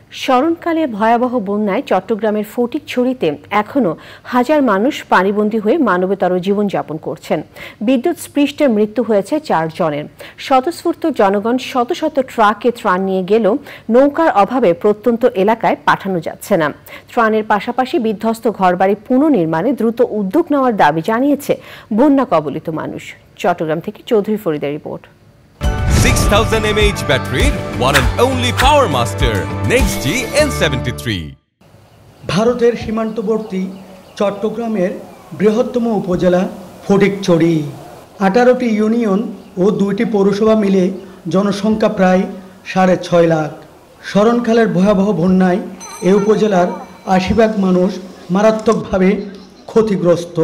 স্মরণকালে ভয়াবহ বন্যায় চট্টগ্রামের ফটিকছড়িতে এখনো হাজার মানুষ পানিবন্দী হয়ে মানবেতর জীবনযাপন করছেন। বিদ্যুৎ স্পৃষ্টে মৃত্যু হয়েছে 4 জনের। স্বতঃস্ফূর্ত জনগণ শত শত ট্রাকে ত্রাণ নিয়ে গেলেও নৌকার অভাবে প্রত্যন্ত এলাকায় পাঠানো যাচ্ছে না। ত্রাণের পাশাপাশি বিধ্বস্ত ঘরবাড়ি পুনর্নির্মাণে দ্রুত উদ্যোগ নেওয়ার দাবি জানিয়েছে বন্যা কবলিত মানুষ। চট্টগ্রাম থেকে চৌধুরী ফরিদের report. 6000 mAh battery, one and only Power Master, NextG N73. ভারতের সীমান্তবর্তী চট্টগ্রামের বৃহত্তম উপজেলা ফটিকছড়ি। 18টি ইউনিয়ন ও 2টি পৌরসভা মিলে জনসংখ্যা প্রায় 6.5 লাখ। স্মরণকালের ভয়াবহ বন্যায় এই উপজেলার 80% মানুষ মারাত্মকভাবে ক্ষতিগ্রস্ত।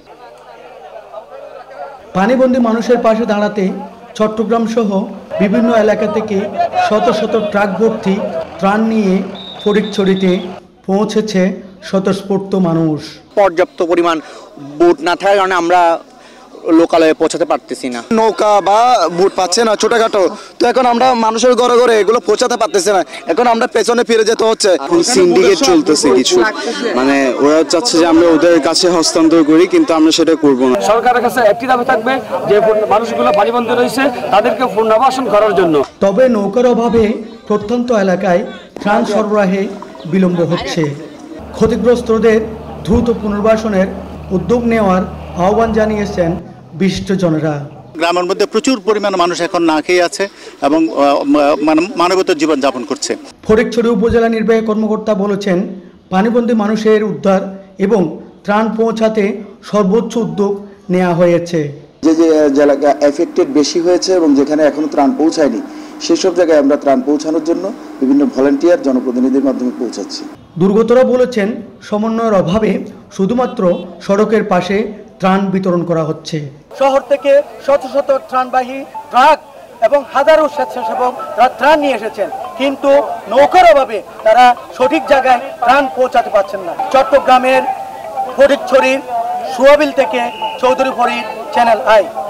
পানিবন্দী মানুষের পাশে দাঁড়াতে চট্টগ্রাম সহ বিভিন্ন এলাকা থেকে শত শত ট্রাক ভর্তি ত্রাণ নিয়ে ফটিকছড়িতে পৌঁছেছে স্বতঃস্ফূর্ত মানুষ। পর্যাপ্ত পরিমাণ বোট না থাকার কারণে আমরা লোকালয়ে পৌঁছাতে পারতেছি না। নৌকা বা বুট পাচ্ছে না ছোটখাটো, তো এখন আমরা মানুষের ঘরে ঘরে এগুলো পৌঁছাতে পারতেছি না। এখন আমরা পেছনে ফিরে যেতে হচ্ছে। সিন্ডিকেট চলতেছে কিছু, মানে ওরা চাচ্ছে যে আমরা ওদের কাছে হস্তান্তর করি, কিন্তু আমরা সেটা করব না। সরকারের কাছে একটি দাবি থাকবে যে মানুষগুলো পানিবন্দী রয়েছে তাদেরকে পুনর্বাসন করার জন্য। তবে নৌকার অভাবে প্রত্যন্ত এলাকায় ত্রাণ সরবরাহে বিলম্ব হচ্ছে। ক্ষতিগ্রস্তদের দ্রুত পুনর্বাসনের উদ্যোগ নেওয়ার আহ্বান জানিয়েছেন বিশিষ্টজনেরা। গ্রামের মধ্যে প্রচুর পরিমাণে মানুষ এখন না খেয়ে আছে এবং মানবতার জীবন যাপন করছে। ফটিকছড়ি উপজেলা নির্বাহী কর্মকর্তা বলেছেন, পানিবন্দী মানুষের উদ্ধার এবং ত্রাণ পৌঁছাতে সর্বোচ্চ উদ্যোগ নেওয়া হয়েছে। যে এলাকা এফেক্টেড বেশি হয়েছে এবং যেখানে এখনো ত্রাণ পৌঁছায়নি সেসব জায়গায় আমরা ত্রাণ পৌঁছানোর জন্য বিভিন্ন ভলান্টিয়ার জনপ্রতিনিধির মাধ্যমে পৌঁছাচ্ছি। দুর্গতরা বলেছেন, সমন্বয়ের অভাবে শুধুমাত্র সড়কের পাশে ত্রাণ বিতরণ করা হচ্ছে। শহর থেকে শত শত ত্রাণবাহী ট্রাক এবং হাজারো স্বেচ্ছাসেবক তারা ত্রাণ নিয়ে এসেছেন, কিন্তু নৌকার অভাবে তারা সঠিক জায়গায় ত্রাণ পৌঁছাতে পারছেন না। চট্টগ্রামের ফটিকছড়ির সুয়াবিল থেকে চৌধুরী ফরিদ, চ্যানেল আই।